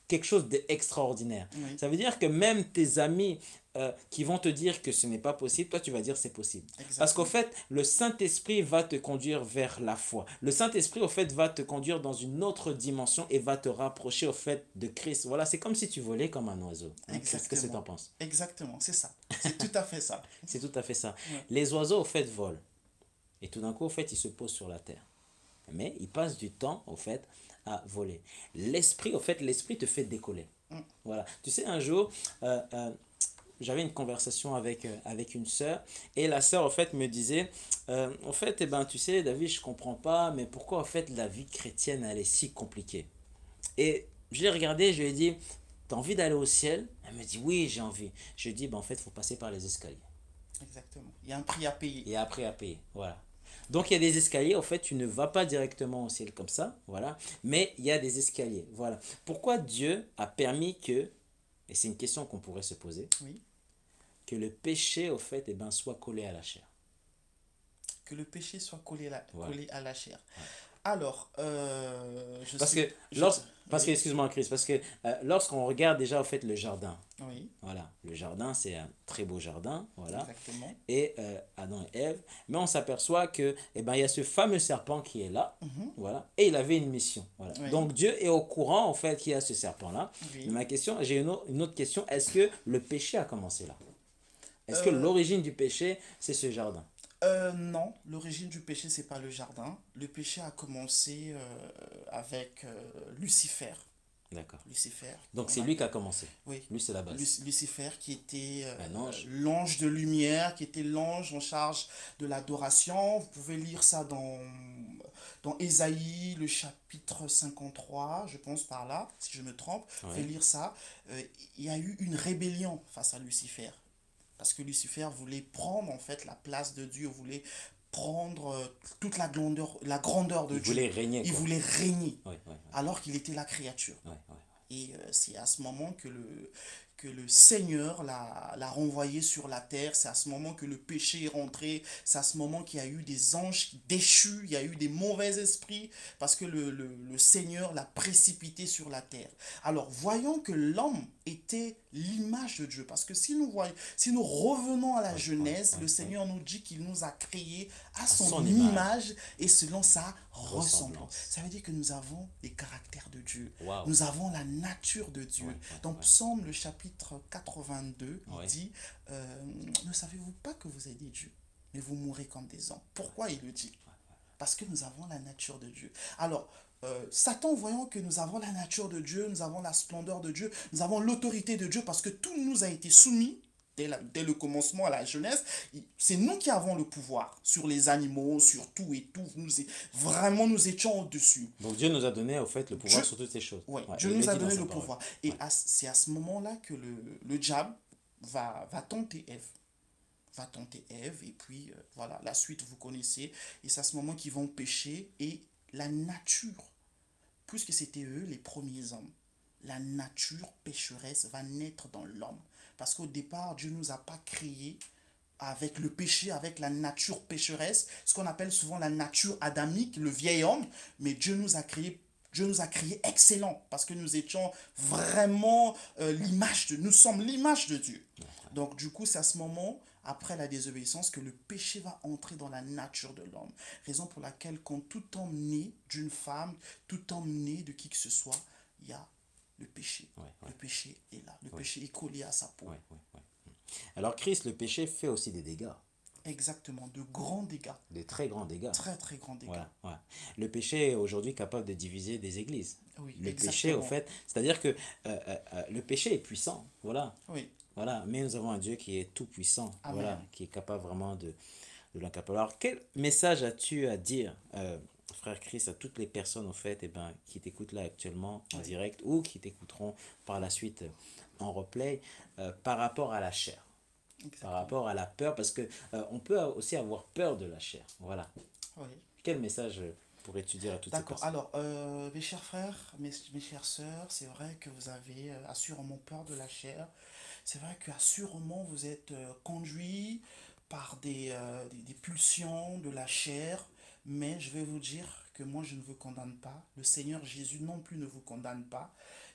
quelque chose d'extraordinaire. Oui, Ça veut dire que même tes amis euh, qui vont te dire que ce n'est pas possible, toi tu vas dire c'est possible. Parce qu'au exactement. fait, le Saint-Esprit va te conduire vers la foi. Le Saint-Esprit, au fait, va te conduire dans une autre dimension et va te rapprocher, au fait, de Christ. Voilà, c'est comme si tu volais comme un oiseau. Hein, Christ, qu'est-ce que tu en Exactement. penses? Exactement, c'est ça. C'est tout à fait ça. C'est tout à fait ça. Ouais. Les oiseaux, au fait, volent. Et tout d'un coup, au fait, ils se posent sur la terre. Mais ils passent du temps, au fait, à voler. L'esprit, au fait, l'esprit te fait décoller. Mm. Voilà. Tu sais, un jour, euh, euh, j'avais une conversation avec, euh, avec une sœur et la sœur, en fait, me disait, euh, en fait, eh ben, tu sais, David, je comprends pas, mais pourquoi, en fait, la vie chrétienne, elle est si compliquée? Et je l'ai regardé, je lui ai dit, t'as envie d'aller au ciel? Elle me dit, oui, j'ai envie. Je lui ai dit, ben, en fait, il faut passer par les escaliers. Exactement. Il y a un prix à payer. Et après à payer. Voilà. Donc il y a des escaliers, en fait, tu ne vas pas directement au ciel comme ça, voilà, mais il y a des escaliers, voilà. Pourquoi Dieu a permis que, et c'est une question qu'on pourrait se poser, Oui. que le péché, au fait, eh ben, soit collé à la chair. Que le péché soit collé, la- Voilà. collé à la chair. Alors, euh, je Parce suis... que, Je, lors, parce que oui, excuse-moi Chris, parce que euh, lorsqu'on regarde déjà, au fait, le jardin, oui, voilà, le jardin, c'est un très beau jardin, voilà, exactement. et euh, Adam et Ève, mais on s'aperçoit que eh ben, il y a ce fameux serpent qui est là, Mhm. voilà, et il avait une mission, voilà. Oui, Donc Dieu est au courant en fait qu'il y a ce serpent là. Mais oui. ma question, j'ai une, autre- une autre question, est-ce que le péché a commencé là? Est-ce que Euh, l'origine du péché c'est ce jardin? euh, non, l'origine du péché, c'est pas le jardin. Le péché a commencé euh, avec euh, Lucifer. D'accord. Lucifer, Donc on c'est a, lui qui a commencé. oui, Lui c'est la base. Luc- Lucifer qui était Un euh, ange. l'ange de lumière, qui était l'ange en charge de l'adoration. Vous pouvez lire ça dans, dans Ésaïe, le chapitre cinquante-trois, je pense par là, si je me trompe. Vous pouvez Oui. lire ça. Euh, il y a eu une rébellion face à Lucifer. Parce que Lucifer voulait prendre en fait la place de Dieu, voulait prendre euh, toute la grandeur, la grandeur de Il Dieu. voulait régner Il quoi. voulait régner Oui, oui, alors qu'il était la créature. oui, oui. Et euh, c'est à ce moment que le, que le Seigneur l'a, l'a renvoyé sur la terre. C'est à ce moment que le péché est rentré. C'est à ce moment qu'il y a eu des anges déchus. Il y a eu des mauvais esprits parce que le, le, le Seigneur l'a précipité sur la terre. Alors, voyons que l'homme était l'image de Dieu. Parce que si nous, voyons, si nous revenons à la Oui, oui, Genèse, oui, le oui. Seigneur nous dit qu'il nous a créés à À son, son image. image et selon sa ressemblance. Ressemblance. Ça veut dire que nous avons les caractères de Dieu. Waouh. Nous avons la nature de Dieu. Ouais, ouais, Dans ouais. Psaume, le chapitre quatre-vingt-deux, il Ouais. dit euh, ne savez-vous pas que vous êtes des dieux, mais vous mourrez comme des hommes. Pourquoi il le dit? Parce que nous avons la nature de Dieu. Alors, euh, Satan, voyant que nous avons la nature de Dieu, nous avons la splendeur de Dieu, nous avons l'autorité de Dieu, parce que tout nous a été soumis dès, la- dès le commencement à la jeunesse. il- C'est nous qui avons le pouvoir sur les animaux, sur tout et tout. Nous, é- vraiment, nous étions au-dessus. Donc Dieu nous a donné au fait le pouvoir Dieu, sur toutes ces choses. ouais, Ouais, Dieu il le nous a dit dans donné sa le parole. pouvoir. Et Ouais. à- c'est à ce moment-là que le, le diable va, va tenter Ève. Va tenter Ève, et puis euh, voilà, la suite vous connaissez. Et c'est à ce moment qu'ils vont pécher, et la nature, puisque c'était eux les premiers hommes, la nature pécheresse va naître dans l'homme. Parce qu'au départ, Dieu ne nous a pas créés avec le péché, avec la nature pécheresse, ce qu'on appelle souvent la nature adamique, le vieil homme, mais Dieu nous a créés. Dieu nous a créés excellents parce que nous étions vraiment euh, l'image de, nous sommes l'image de Dieu. Donc du coup, c'est à ce moment, après la désobéissance, que le péché va entrer dans la nature de l'homme. Raison pour laquelle quand tout homme né d'une femme, tout homme né de qui que ce soit, il y a le péché. Ouais, ouais. Le péché est là. Le Ouais. péché est collé à sa peau. Ouais, ouais, ouais. Alors Christ, le péché fait aussi des dégâts, Exactement. De grands dégâts. des très grands dégâts. Très très grands dégâts. Voilà, voilà. Le péché est aujourd'hui capable de diviser des églises. Oui, Le péché, au exactement. fait, c'est-à-dire que euh, euh, euh, le péché est puissant, voilà, Oui, voilà. Mais nous avons un Dieu qui est tout puissant, Amen. voilà, qui est capable vraiment de, de l'incapable. Alors, quel message as-tu à dire, euh, frère Christ, à toutes les personnes, au fait, eh ben, qui t'écoutent là actuellement en Oui. direct ou qui t'écouteront par la suite euh, en replay, euh, par rapport à la chair, par exactement. rapport à la peur, parce que euh, on peut aussi avoir peur de la chair, voilà. Oui. Quel message euh, pourrais-tu dire à toutes ces D'accord. personnes? Alors, euh, mes chers frères, mes, mes chères sœurs, c'est vrai que vous avez euh, assurément peur de la chair. C'est vrai que assurément vous êtes euh, conduits par des, euh, des, des pulsions de la chair. Mais je vais vous dire que moi je ne vous condamne pas. Le Seigneur Jésus non plus ne vous condamne pas.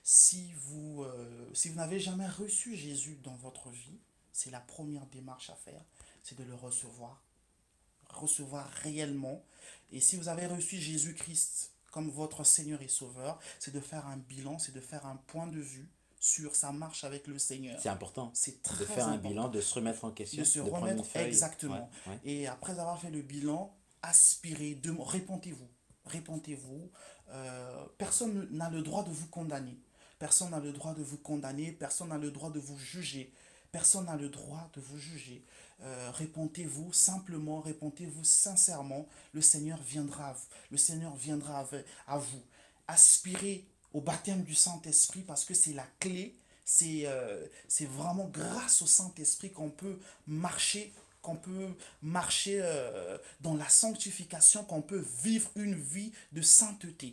Si vous, euh, si vous n'avez jamais reçu Jésus dans votre vie, c'est la première démarche à faire, c'est de le recevoir, recevoir réellement. Et si vous avez reçu Jésus-Christ comme votre Seigneur et Sauveur, c'est de faire un bilan, c'est de faire un point de vue sur sa marche avec le Seigneur. C'est important C'est de très faire un bilan, important de se remettre en de question, se de prendre une remettre feuille. Ouais, exactement. ouais. Et après avoir fait le bilan, aspirez, de, répentez-vous. Répentez-vous. Euh, personne n'a le droit de vous condamner. Personne n'a le droit de vous condamner. Personne n'a le droit de vous juger. Personne n'a le droit de vous juger. Euh, répentez-vous simplement, répentez-vous sincèrement. Le Seigneur viendra, le Seigneur viendra à vous. Aspirez au baptême du Saint-Esprit parce que c'est la clé. C'est euh, c'est vraiment grâce au Saint-Esprit qu'on peut marcher, qu'on peut marcher euh, dans la sanctification, qu'on peut vivre une vie de sainteté.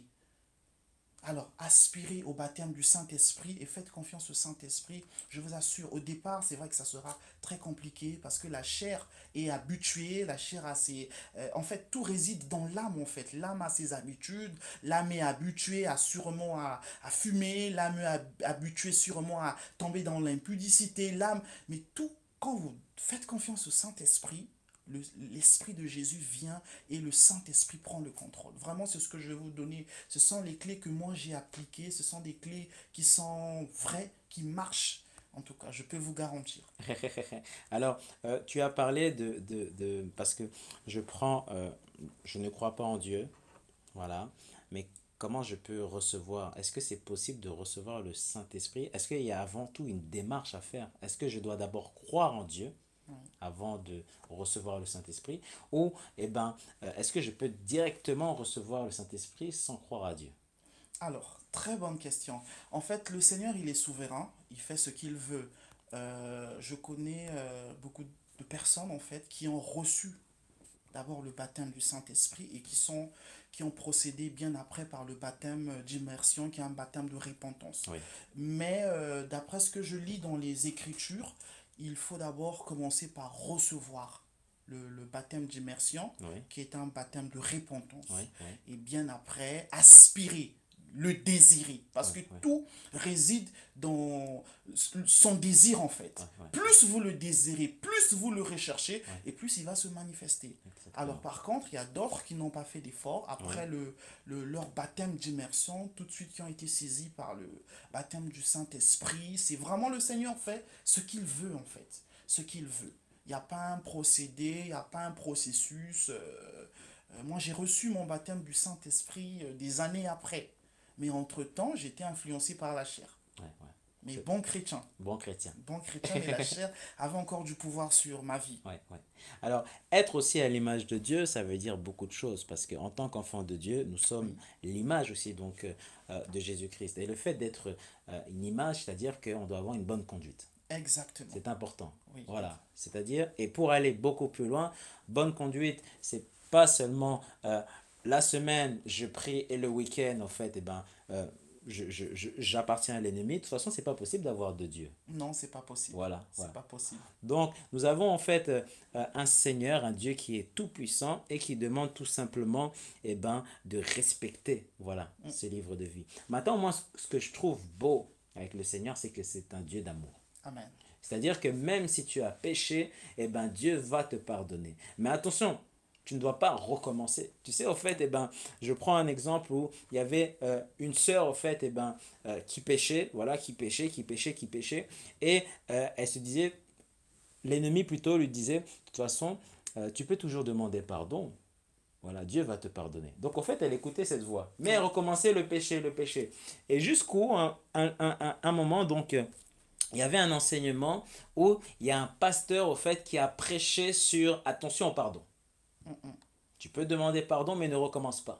Alors, aspirez au baptême du Saint-Esprit et faites confiance au Saint-Esprit. Je vous assure, au départ, c'est vrai que ça sera très compliqué parce que la chair est habituée, la chair a ses... euh, en fait, tout réside dans l'âme, en fait. L'âme a ses habitudes, l'âme est habituée à sûrement à, à fumer, l'âme est habituée sûrement à tomber dans l'impudicité, l'âme... Mais tout, quand vous faites confiance au Saint-Esprit, le- l'Esprit de Jésus vient et le Saint-Esprit prend le contrôle. Vraiment, c'est ce que je vais vous donner. Ce sont les clés que moi j'ai appliquées. Ce sont des clés qui sont vraies, qui marchent. En tout cas, je peux vous garantir. Alors, euh, tu as parlé de, de, de- parce que je prends, euh, je ne crois pas en Dieu, voilà, mais comment je peux recevoir? Est-ce que c'est possible de recevoir le Saint-Esprit? Est-ce qu'il y a avant tout une démarche à faire? Est-ce que je dois d'abord croire en Dieu avant de recevoir le Saint-Esprit? Ou, eh ben, euh, est-ce que je peux directement recevoir le Saint-Esprit sans croire à Dieu? Alors, très bonne question. En fait, le Seigneur, il est souverain. Il fait ce qu'il veut. Euh, je connais euh, beaucoup de personnes, en fait, qui ont reçu d'abord le baptême du Saint-Esprit et qui sont qui ont procédé bien après par le baptême d'immersion qui est un baptême de repentance. Oui, Mais euh, d'après ce que je lis dans les Écritures, il faut d'abord commencer par recevoir le, le baptême d'immersion oui, qui est un baptême de oui, repentance. oui, Et bien après, aspirer, le désirer. Parce oui, que oui, tout réside dans son désir en oui, fait. oui, Plus vous le désirez, plus vous le recherchez, oui, et plus il va se manifester. Alors exactement. par contre, il y a d'autres qui n'ont pas fait d'effort. Oui, Après le, le- leur baptême d'immersion, tout de suite qui ont été saisis par le baptême du Saint-Esprit. C'est vraiment le Seigneur fait ce qu'il veut en fait. Ce qu'il veut. Il n'y a pas un procédé, il n'y a pas un processus. euh, euh, moi, j'ai reçu mon baptême du Saint-Esprit euh, des années après. Mais entre-temps, j'étais influencé par la chair. ouais, ouais. Mais C'est bon chrétien. bon chrétien. Bon chrétien, mais la chair avait encore du pouvoir sur ma vie. Ouais, ouais. Alors, être aussi à l'image de Dieu, ça veut dire beaucoup de choses, parce qu'en tant qu'enfant de Dieu, nous sommes Oui, l'image aussi donc euh, euh, de Jésus-Christ. Et le fait d'être euh, une image, c'est-à-dire qu'on doit avoir une bonne conduite. exactement. C'est important. Oui, Voilà. C'est-à-dire, et pour aller beaucoup plus loin, bonne conduite, c'est pas seulement euh, la semaine, je prie et le week-end, en fait, eh ben, euh, je, je- je- j'appartiens à l'ennemi. De toute façon, c'est pas possible d'avoir de Dieu. non, c'est pas possible. Voilà, C'est voilà. pas possible. Donc, nous avons en fait euh, euh, un Seigneur, un Dieu qui est tout puissant et qui demande tout simplement eh ben, de respecter voilà, Mm. ce livre de vie. Maintenant, moi, ce ce que je trouve beau avec le Seigneur, c'est que c'est un Dieu d'amour. Amen. C'est-à-dire que même si tu as péché, eh ben, Dieu va te pardonner. Mais attention, tu ne dois pas recommencer. Tu sais, au fait, eh ben, je prends un exemple où il y avait euh, une sœur, au fait, eh ben, euh, qui péchait, voilà, qui péchait, qui péchait, qui péchait, et euh, elle se disait, l'ennemi plutôt lui disait, de toute façon, euh, tu peux toujours demander pardon. Voilà, Dieu va te pardonner. Donc en fait, elle écoutait cette voix. Mais elle Oui, recommençait le péché, le péché. Et jusqu'où, un, un, un, un- un moment, donc, euh, il y avait un enseignement où il y a un pasteur, au fait, qui a prêché sur, attention au pardon. Tu peux demander pardon, mais ne recommence pas.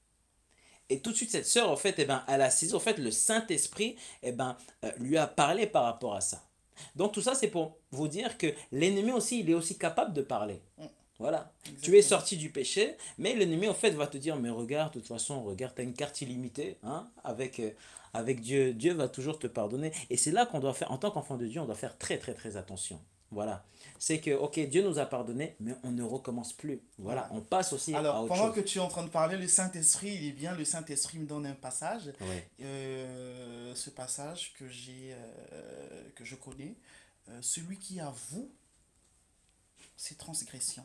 Et tout de suite, cette sœur, en fait, eh ben, elle a saisi, en fait, le Saint-Esprit, eh ben, euh, lui a parlé par rapport à ça. Donc tout ça, c'est pour vous dire que l'ennemi aussi, il est aussi capable de parler. Voilà. Tu es exactement. sorti du péché, mais l'ennemi, en fait, va te dire, mais regarde, de toute façon, regarde, tu as une carte illimitée, hein, avec, euh, avec Dieu. Dieu va toujours te pardonner. Et c'est là qu'on doit faire, en tant qu'enfant de Dieu, on doit faire très, très, très attention. Voilà. C'est que, ok, Dieu nous a pardonné, mais on ne recommence plus. Voilà, Voilà. on passe aussi à Alors, autre pendant que chose. tu es en train de parler, le Saint-Esprit, il est bien, le Saint-Esprit me donne un passage. Ouais, Euh, ce passage que j'ai, euh, que je connais. Euh, celui qui avoue ses transgressions,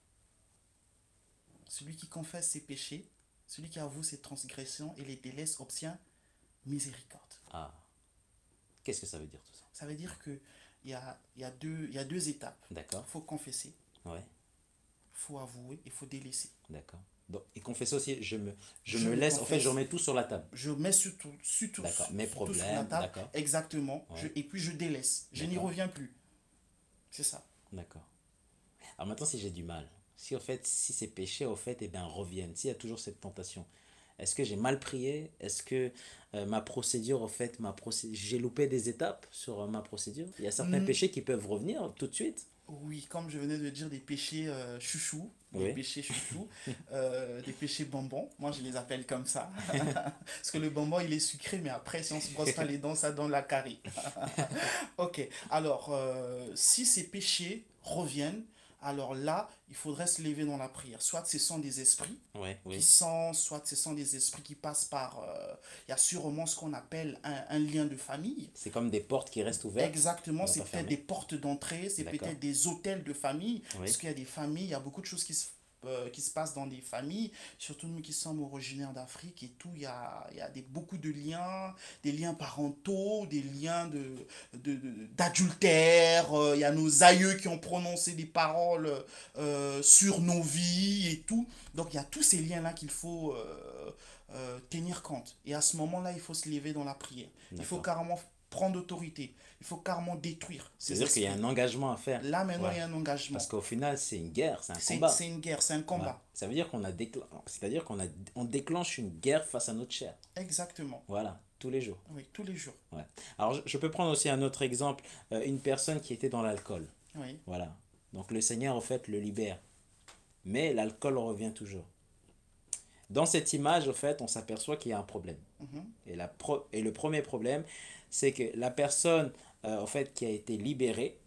celui qui confesse ses péchés, celui qui avoue ses transgressions et les délaisse obtient miséricorde. ah, qu'est-ce que ça veut dire tout ça? Ça veut dire que il y a, il y a deux, il y a deux étapes. D'accord, Il faut confesser, ouais, il faut avouer, il faut délaisser. d'accord. Donc, et confesser aussi, je me, je Je me me laisse, en fait, je confesse, remets tout sur la table. je mets surtout, surtout, D'accord, mes surtout sur la problèmes, table, d'accord, exactement, je, ouais, et puis je délaisse. Je n'y d'accord, reviens plus. C'est ça. d'accord. Alors maintenant, si j'ai du mal, si au fait, si ces péchés, au fait, eh bien, reviennent, s'il y a toujours cette tentation, est-ce que j'ai mal prié? Est-ce que euh, ma procédure, au fait, ma procé- j'ai loupé des étapes sur euh, ma procédure? Il y a certains Hmm, péchés qui peuvent revenir tout de suite. oui, comme je venais de dire, des péchés euh, chouchous, des Oui, péchés chouchous, euh, des péchés bonbons. Moi, je les appelle comme ça. Parce que le bonbon, il est sucré, mais après, si on se brosse pas les dents, ça donne la carie. Ok, alors, euh, si ces péchés reviennent, alors là, il faudrait se lever dans la prière. Soit ce sont des esprits oui, qui oui. sont, soit ce sont des esprits qui passent par... euh, il y a sûrement ce qu'on appelle un, un lien de famille. C'est comme des portes qui restent ouvertes, Exactement, qui ne vont c'est pas peut-être des fermer. portes d'entrée, c'est D'accord. peut-être des hôtels de famille, Oui, parce qu'il y a des familles, il y a beaucoup de choses qui se, euh, qui se passent dans des familles, surtout nous qui sommes originaires d'Afrique et tout, il y a, il y a des, beaucoup de liens, des liens parentaux, des liens de, de, de- d'adultère, euh, il y a nos aïeux qui ont prononcé des paroles euh, sur nos vies et tout. Donc il y a tous ces liens-là qu'il faut euh, euh, tenir compte. Et à ce moment-là, il faut se lever dans la prière. Il faut d'accord. carrément prendre autorité. Il faut carrément détruire ces C'est-à-dire qu'il y a esprits. un engagement à faire. Là, maintenant, il Ouais. y a un Parce engagement. qu'au final, c'est une guerre, c'est un C'est, combat. c'est une guerre, c'est un Ouais. combat. Ça veut dire qu'on a déclen- c'est-à-dire qu'on a... on déclenche une guerre face à notre chair. Exactement. Voilà, tous les jours. Oui, tous les jours. Ouais. Alors, je je peux prendre aussi un autre exemple, euh, une personne qui était dans l'alcool. Oui. Voilà. Donc, le Seigneur, en fait, le libère. Mais l'alcool revient toujours. Dans cette image, en fait, on s'aperçoit qu'il y a un problème. Mhm. Et, la pro- et le premier problème, c'est que la personne, euh, en fait, qui a été libérée,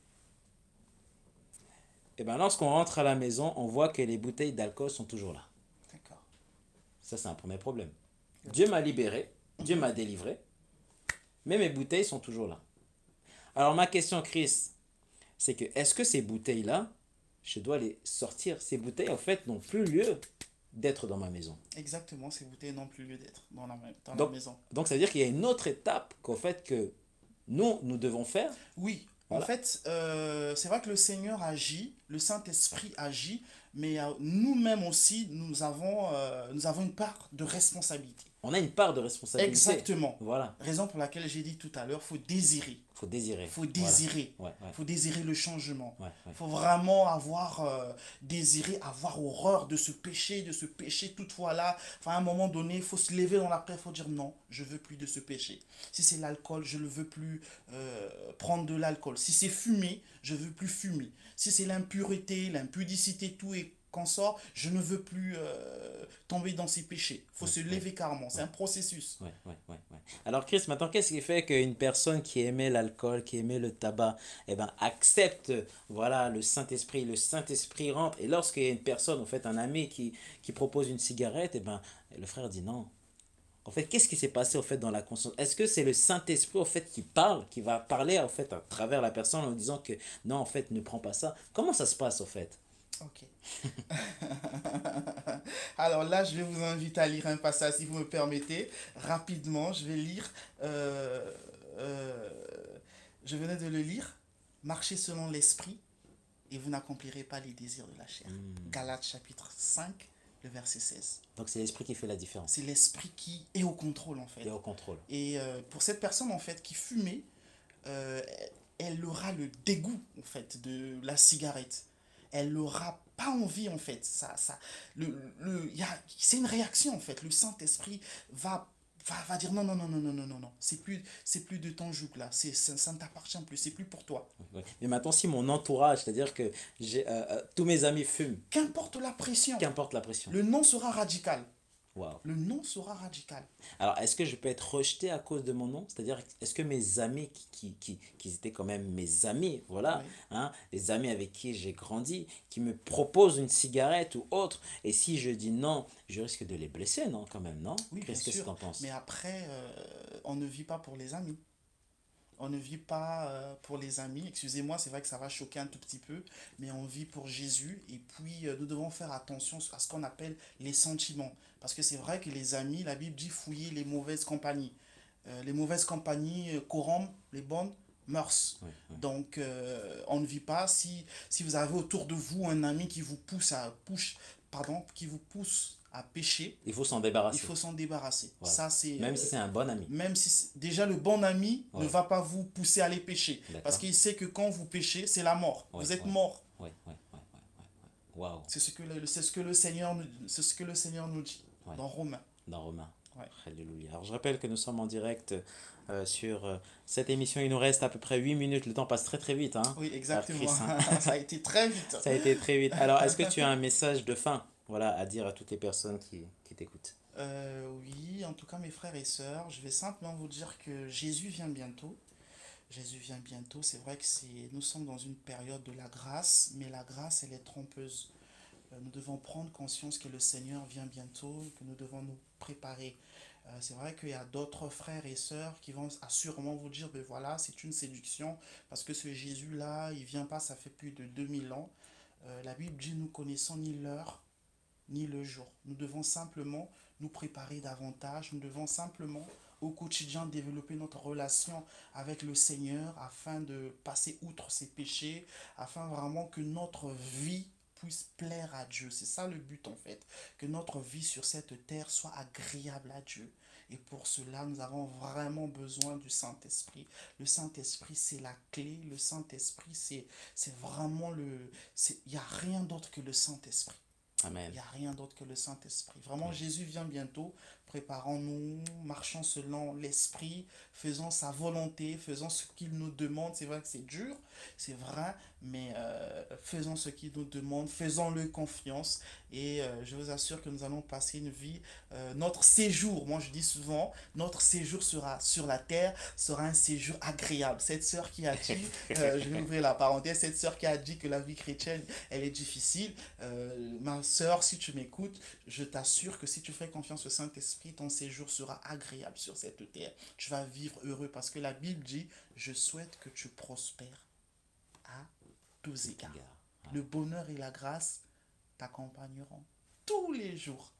et ben, lorsqu'on rentre à la maison, on voit que les bouteilles d'alcool sont toujours là. D'accord. Ça, c'est un premier problème. Dieu m'a libéré, Dieu Mhm. m'a délivré, mais mes bouteilles sont toujours là. Alors, ma question, Chris, c'est que est-ce que ces bouteilles-là, je dois les sortir? Ces bouteilles, en fait, n'ont plus lieu d'être dans ma maison. Exactement, ces bouteilles n'ont plus lieu d'être dans la, dans la Donc, maison. donc ça veut dire qu'il y a une autre étape qu'en fait que nous, nous devons faire. Oui, en Voilà. fait, euh, c'est vrai que le Seigneur agit, le Saint-Esprit agit, mais euh, nous-mêmes aussi, nous avons, euh, nous avons une part de responsabilité. On a une part de responsabilité. Exactement. Voilà. Raison pour laquelle j'ai dit tout à l'heure, il faut désirer. Il faut désirer. Il faut Voilà. désirer. Ouais, ouais, Il faut désirer le changement. ouais, ouais. Il faut vraiment avoir euh, désiré, avoir horreur de ce péché, de ce péché toutefois là. Enfin, à un moment donné, il faut se lever dans la prière, il faut dire non, je veux plus de ce péché. Si c'est l'alcool, je ne veux plus euh, prendre de l'alcool. Si c'est fumer, je veux plus fumer. Si c'est l'impureté, l'impudicité, tout et consort, je ne veux plus euh, tomber dans ces péchés. Il faut Ouais, se ouais, lever carrément. C'est ouais. un processus. Ouais, ouais, ouais, ouais. Alors Chris, maintenant, qu'est-ce qui fait qu'une personne qui aimait l'alcool, qui aimait le tabac, eh ben, accepte, voilà, le Saint-Esprit, le Saint-Esprit rentre, et lorsqu'il y a une personne, en fait, un ami qui, qui propose une cigarette, eh ben, le frère dit non. En fait, qu'est-ce qui s'est passé, en fait, dans la conscience? Est-ce que c'est le Saint-Esprit, en fait, qui parle, qui va parler, en fait, à travers la personne en disant que non, en fait, ne prends pas ça? Comment ça se passe, en fait? Ok. Alors là, je vais vous inviter à lire un passage, si vous me permettez. Rapidement, je vais lire. euh, euh, je venais de le lire. Marchez selon l'esprit et vous n'accomplirez pas les désirs de la chair. Hmm. Galates chapitre cinq, le verset seize. Donc c'est l'Esprit qui fait la différence. C'est l'esprit qui est au contrôle en Et fait. au contrôle. Et euh, pour cette personne en fait qui fumait, euh, elle aura le dégoût en fait de la cigarette. Elle n'aura pas envie en fait. Ça, ça, le, le, y a, c'est une réaction en fait. Le Saint-Esprit va, va, va dire non, non, non, non, non, non, non, non. C'est plus, c'est plus de ton joug là. C'est, ça, ça ne t'appartient plus. C'est plus pour toi. Ouais. Mais maintenant, si mon entourage, c'est-à-dire que j'ai, euh, euh, tous mes amis fument, Qu'importe la pression, qu'importe la pression. le non sera radical. Waouh. Le non sera radical. Alors, est-ce que je peux être rejeté à cause de mon nom? C'est-à-dire, est-ce que mes amis, qui, qui, qui, qui étaient quand même mes amis, voilà, Oui, hein, les amis avec qui j'ai grandi, qui me proposent une cigarette ou autre, et si je dis non, je risque de les blesser, non, quand même, non? oui, bien Qu'est-ce que tu sûr. en Mais penses? après, euh, on ne vit pas pour les amis. On ne vit pas euh, pour les amis. Excusez-moi, c'est vrai que ça va choquer un tout petit peu, mais on vit pour Jésus. Et puis, euh, nous devons faire attention à ce qu'on appelle les sentiments. Parce que c'est vrai que les amis, la Bible dit fouiller les mauvaises compagnies. Euh, les mauvaises compagnies euh, corrompent les bonnes mœurs. Oui, oui. Donc, euh, on ne vit pas. Si, si vous avez autour de vous un ami qui vous pousse à, push, pardon, qui vous pousse à pécher, Il faut s'en il débarrasser, faut s'en débarrasser. voilà. Ça, c'est Même si euh, c'est un bon ami. même si c'est- déjà le bon ami ne Ouais, va pas vous pousser à aller pécher. Parce d'accord. qu'il sait que quand vous péchez, c'est la mort. Oui, Vous êtes oui, mort. oui, oui, oui, oui, oui. Waouh. C'est ce que le, c'est ce que le Seigneur, nous- c'est ce que le Seigneur nous dit Ouais, dans Romains. dans Romain. Ouais. Alléluia. Alors, je rappelle que nous sommes en direct euh, sur euh, cette émission. Il nous reste à peu près huit minutes. Le temps passe très très vite, hein, Oui, frère exactement. Chris, hein. Ça a été très vite. Ça a été très vite. Alors, est-ce que tu as un message de fin, voilà, à dire à toutes les personnes qui, qui t'écoutent? Euh, oui, en tout cas, mes frères et sœurs, je vais simplement vous dire que Jésus vient bientôt. Jésus vient bientôt. C'est vrai que c'est, nous sommes dans une période de la grâce, mais la grâce, elle est trompeuse. Euh, Nous devons prendre conscience que le Seigneur vient bientôt, que nous devons nous préparer. Euh, c'est vrai qu'il y a d'autres frères et sœurs qui vont assurément vous dire, ben voilà, c'est une séduction, parce que ce Jésus-là, il vient pas, ça fait plus de deux mille ans. Euh, la Bible dit, nous connaissons ni l'heure, ni le jour. Nous devons simplement nous préparer davantage, nous devons simplement au quotidien développer notre relation avec le Seigneur afin de passer outre ses péchés, afin vraiment que notre vie puisse plaire à Dieu. C'est ça le but en fait, que notre vie sur cette terre soit agréable à Dieu. Et pour cela, nous avons vraiment besoin du Saint-Esprit. Le Saint-Esprit, c'est la clé. Le Saint-Esprit, c'est, c'est vraiment le... Il n'y a rien d'autre que le Saint-Esprit. Il Amen. n'y a rien d'autre que le Saint-Esprit. Vraiment, Oui. Jésus vient bientôt. Préparons-nous, marchons selon l'Esprit, faisons sa volonté, faisons ce qu'il nous demande. C'est vrai que c'est dur, c'est vrai, mais euh, faisons ce qu'il nous demande, faisons-le confiance. Et euh, je vous assure que nous allons passer une vie, euh, notre séjour, moi je dis souvent, notre séjour sera sur la terre, sera un séjour agréable. Cette sœur qui a dit, euh, je vais ouvrir la parenthèse, cette sœur qui a dit que la vie chrétienne, elle est difficile, euh, ma sœur, si tu m'écoutes, je t'assure que si tu fais confiance au Saint-Esprit, ton séjour sera agréable sur cette terre. Tu vas vivre heureux parce que la Bible dit, je souhaite que tu prospères à tous égards. Regarde. Le bonheur et la grâce t'accompagneront tous les jours.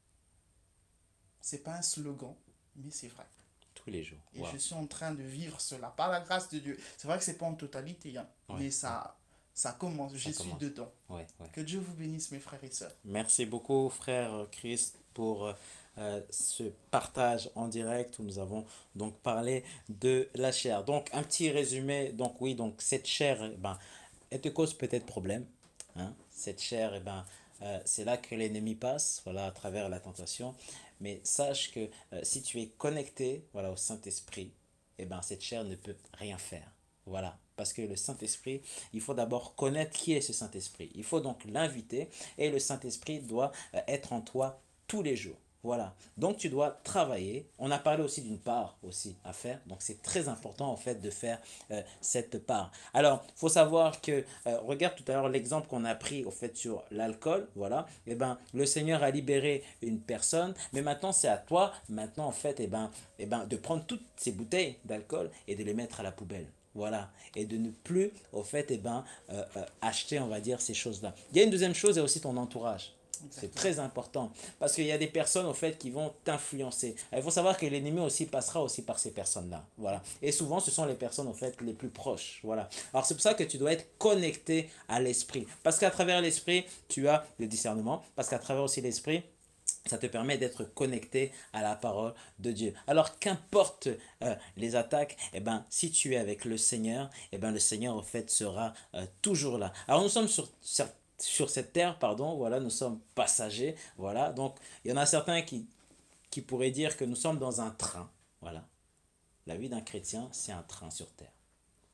C'est pas un slogan, mais c'est vrai. Tous les jours. Et Wow. je suis en train de vivre cela par la grâce de Dieu. C'est vrai que c'est pas en totalité, hein, Ouais, mais ouais. ça, ça commence. Je Ça suis commence. dedans. Ouais, ouais. Que Dieu vous bénisse, mes frères et sœurs. Merci beaucoup, frère Christ, pour euh, euh, ce partage en direct où nous avons donc parlé de la chair. Donc, un petit résumé. Donc, oui, donc cette chair, eh ben, elle te cause peut-être problème, hein. Cette chair, eh ben, euh, c'est là que l'ennemi passe, voilà, à travers la tentation. Mais sache que euh, si tu es connecté, voilà, au Saint-Esprit, eh ben, cette chair ne peut rien faire. Voilà. Parce que le Saint-Esprit, il faut d'abord connaître qui est ce Saint-Esprit. Il faut donc l'inviter et le Saint-Esprit doit euh, être en toi tous les jours. Voilà. Donc tu dois travailler. On a parlé aussi d'une part aussi à faire. Donc c'est très important en fait de faire euh, cette part. Alors, il faut savoir que, euh, regarde tout à l'heure l'exemple qu'on a pris au fait sur l'alcool. Voilà. Eh ben, le Seigneur a libéré une personne. Mais maintenant c'est à toi, maintenant en fait, eh ben, eh ben, de prendre toutes ces bouteilles d'alcool et de les mettre à la poubelle. Voilà. Et de ne plus, au fait, eh ben, euh, euh, acheter, on va dire, ces choses-là. Il y a une deuxième chose, il y a aussi ton entourage. C'est Exactement. très important. Parce qu'il y a des personnes, au fait, qui vont t'influencer. Il faut savoir que l'ennemi aussi passera aussi par ces personnes-là. Voilà. Et souvent, ce sont les personnes, au fait, les plus proches. Voilà. Alors, c'est pour ça que tu dois être connecté à l'esprit. Parce qu'à travers l'esprit, tu as le discernement. Parce qu'à travers aussi l'esprit, ça te permet d'être connecté à la parole de Dieu. Alors qu'importe euh, les attaques, eh ben, si tu es avec le Seigneur, eh ben, le Seigneur en fait sera euh, toujours là. Alors nous sommes sur, sur, sur cette terre, pardon, voilà, nous sommes passagers, voilà. Donc il y en a certains qui, qui pourraient dire que nous sommes dans un train, voilà. La vie d'un chrétien, c'est un train sur terre.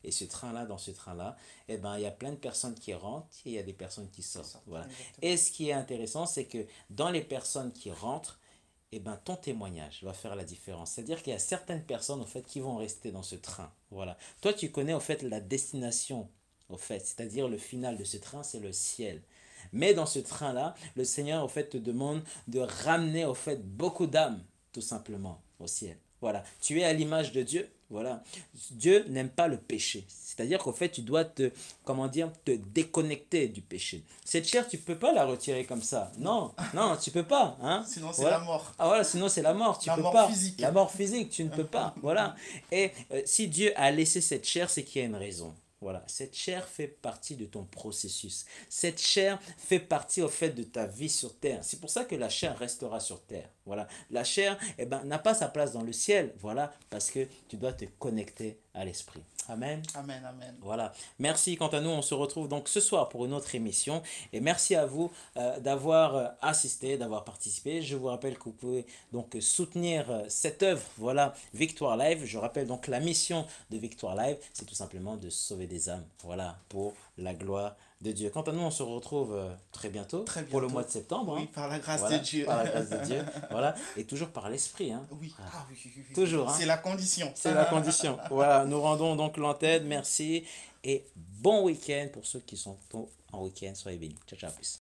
Et ce train-là, dans ce train-là, eh ben, il y a plein de personnes qui rentrent et il y a des personnes qui C'est sortent. ça, Voilà. exactement. Et ce qui est intéressant, c'est que dans les personnes qui rentrent, eh ben, ton témoignage va faire la différence. C'est-à-dire qu'il y a certaines personnes, au fait, qui vont rester dans ce train. Voilà. Toi, tu connais, au fait, la destination, au fait. C'est-à-dire le final de ce train, c'est le ciel. Mais dans ce train-là, le Seigneur, au fait, te demande de ramener, au fait, beaucoup d'âmes, tout simplement, au ciel. Voilà. Tu es à l'image de Dieu. Voilà. Dieu n'aime pas le péché. C'est-à-dire qu'au fait, tu dois te, comment dire, te déconnecter du péché. Cette chair, tu ne peux pas la retirer comme ça. Non. Non, non, tu peux pas. Hein? Sinon, c'est la Voilà. mort. Ah voilà, sinon c'est la mort, tu La peux mort pas. physique. La mort physique, tu ne peux pas. Voilà. Et euh, si Dieu a laissé cette chair, c'est qu'il y a une raison. Voilà, cette chair fait partie de ton processus. Cette chair fait partie au fait de ta vie sur terre. C'est pour ça que la chair restera sur terre. Voilà, la chair, eh ben, n'a pas sa place dans le ciel. Voilà, parce que tu dois te connecter à l'esprit. Amen. Amen, amen. Voilà. Merci. Quant à nous, on se retrouve donc ce soir pour une autre émission. Et merci à vous euh, d'avoir euh, assisté, d'avoir participé. Je vous rappelle que vous pouvez donc soutenir euh, cette œuvre, voilà, Victoire Live. Je rappelle donc la mission de Victoire Live, c'est tout simplement de sauver des âmes. Voilà, pour la gloire de Dieu. Quant à nous, on se retrouve euh, très bientôt Très pour le bientôt. mois de septembre. Oui, Hein. par la grâce Voilà, de Dieu. par la grâce de Dieu. Voilà, et toujours par l'esprit. Hein. Oui, Voilà. ah oui, oui, oui, oui. Toujours. Hein. C'est la condition. C'est la condition. Voilà, nous rendons donc l'antenne. Merci et bon week-end pour ceux qui sont en week-end. Soyez bénis. Ciao, ciao, plus.